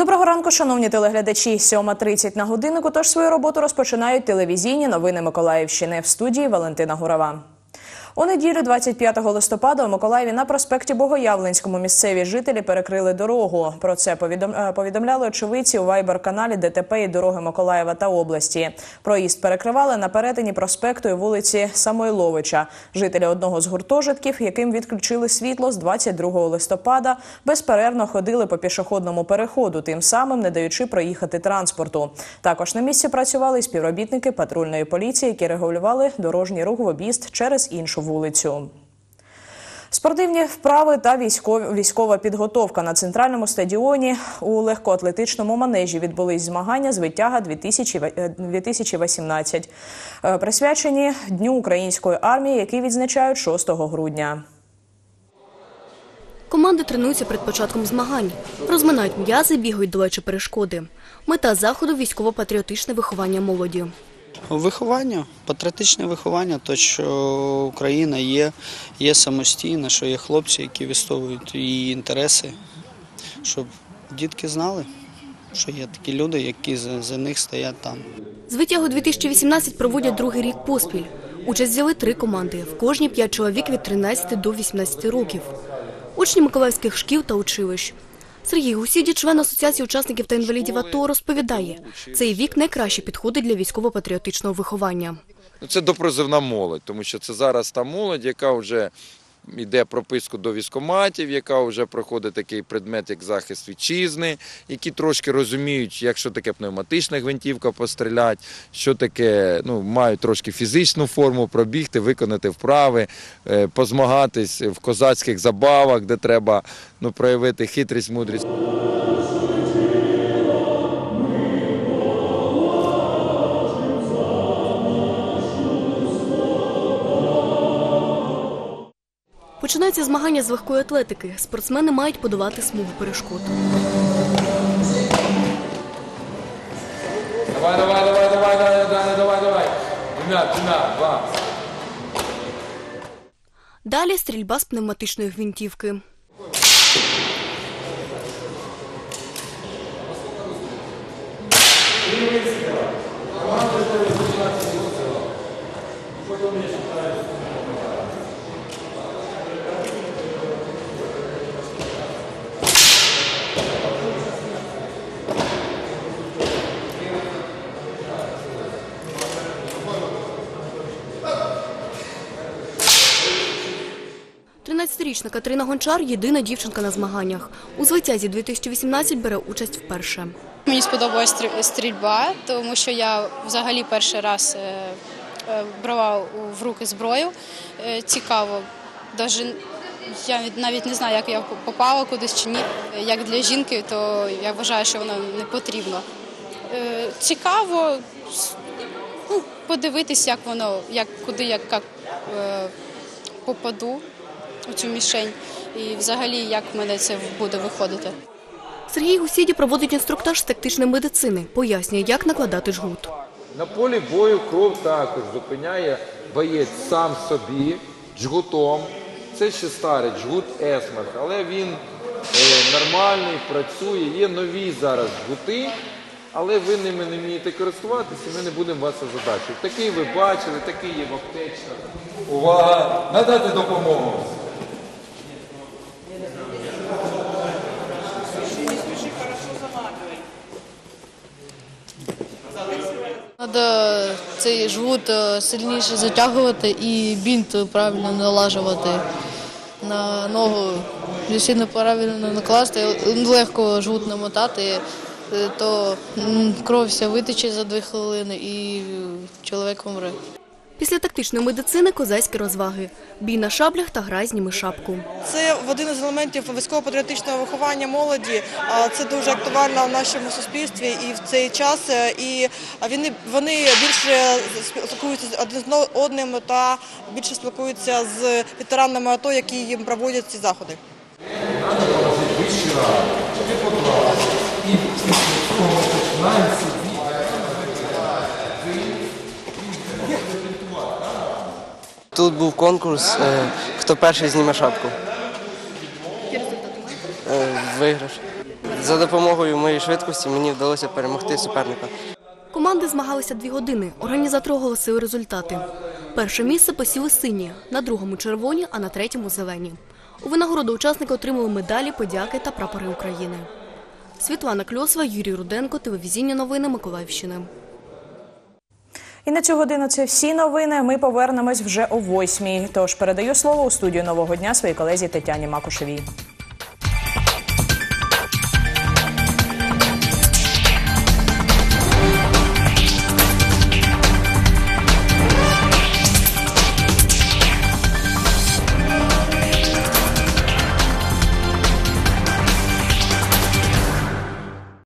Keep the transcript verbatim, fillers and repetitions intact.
Доброго ранку, шановні телеглядачі. сьома тридцять на годиннику, тож свою роботу розпочинають телевізійні новини Миколаївщини. В студії Валентина Гурова. У неділю двадцять п'ятого листопада у Миколаєві на проспекті Богоявленському місцеві жителі перекрили дорогу. Про це повідомляли очевидці у вайбер-каналі ДТП і дороги Миколаєва та області. Проїзд перекривали на перетині проспекту і вулиці Самойловича. Жителі одного з гуртожитків, яким відключили світло з двадцять другого листопада, безперервно ходили по пішохідному переходу, тим самим не даючи проїхати транспорту. Також на місці працювали співробітники патрульної поліції, які регулювали дорожній рух в об'їзд через іншу вулицю. Спортивні вправи та військова підготовка. На центральному стадіоні у легкоатлетичному манежі відбулись змагання з витяга дві тисячі вісімнадцять, присвячені Дню української армії, який відзначають шостого грудня. Команди тренуються перед початком змагань. Розминають м'язи, бігають, долаючи перешкоди. Мета заходу – військово-патріотичне виховання молоді. Виховання, патріотичне виховання, то що Україна є, є самостійна, що є хлопці, які відстоюють її інтереси, щоб дітки знали, що є такі люди, які за, за них стоять там. З витягу дві тисячі вісімнадцять проводять другий рік поспіль. Участь взяли три команди, в кожній п'ять чоловік від тринадцяти до вісімнадцяти років. Учні миколаївських шкіл та училищ. Сергій Гусіді, член Асоціації учасників та інвалідів АТО, розповідає, цей вік найкраще підходить для військово-патріотичного виховання. Це допризовна молодь, тому що це зараз та молодь, яка вже йде прописку до військкоматів, яка вже проходить такий предмет, як захист вітчизни, які трошки розуміють, як що таке пневматична гвинтівка постріляти, що таке, ну, мають трошки фізичну форму, пробігти, виконати вправи, позмагатись в козацьких забавах, де треба, ну, проявити хитрість, мудрість. Починаються змагання з легкої атлетики. Спортсмени мають подолати смугу перешкод. Давай, давай, давай, давай, давай, давай, давай, давай. Дина, дина, два. Далі стрільба з пневматичної гвинтівки. тринадцятирічна Катерина Гончар – єдина дівчинка на змаганнях. У звитязі дві тисячі вісімнадцять бере участь вперше. Мені сподобалась стрільба, тому що я взагалі перший раз брала в руки зброю. Цікаво, я навіть не знаю, як я попала кудись чи ні. Як для жінки, то я вважаю, що воно не потрібно. Цікаво, ну, подивитись, як воно, як, куди я як, попаду у цю мішень і взагалі, як в мене це буде виходити. Сергій Гусіді проводить інструктаж з тактичної медицини. Пояснює, як накладати жгут. На полі бою кров також зупиняє боєць сам собі жгутом. Це ще старий жгут Есмарк, але він е, нормальний, працює. Є нові зараз жгути, але ви ними не вмієте користуватися, і ми не будемо вас озадачувати. Такий ви бачили, такий є в аптечках. Увага! Надати допомогу! Треба цей жгут сильніше затягувати і бінт правильно налажувати на ногу. Якщо неправильно накласти, легко жгут намотати, то кров вся витече за дві хвилини і чоловік помре. Після тактичної медицини – козацькі розваги. Бій на шаблях та гра «Зніми шапку». Це один із елементів військово-патріотичного виховання молоді. Це дуже актуально в нашому суспільстві і в цей час. І вони більше спілкуються один з одним та більше спілкуються з ветеранами АТО, які їм проводять ці заходи. Тут був конкурс, хто перший зніме шапку. Виграш. За допомогою моєї швидкості мені вдалося перемогти суперника. Команди змагалися дві години. Організатори оголосили результати. Перше місце посіли сині, на другому – червоні, а на третьому – зелені. У винагороду учасники отримали медалі, подяки та прапори України. Світлана Кльосова, Юрій Руденко, телевізійні новини Миколаївщини. І на цю годину це всі новини. Ми повернемось вже о восьмій. Тож передаю слово у студію «Нового дня» своїй колезі Тетяні Макушевій.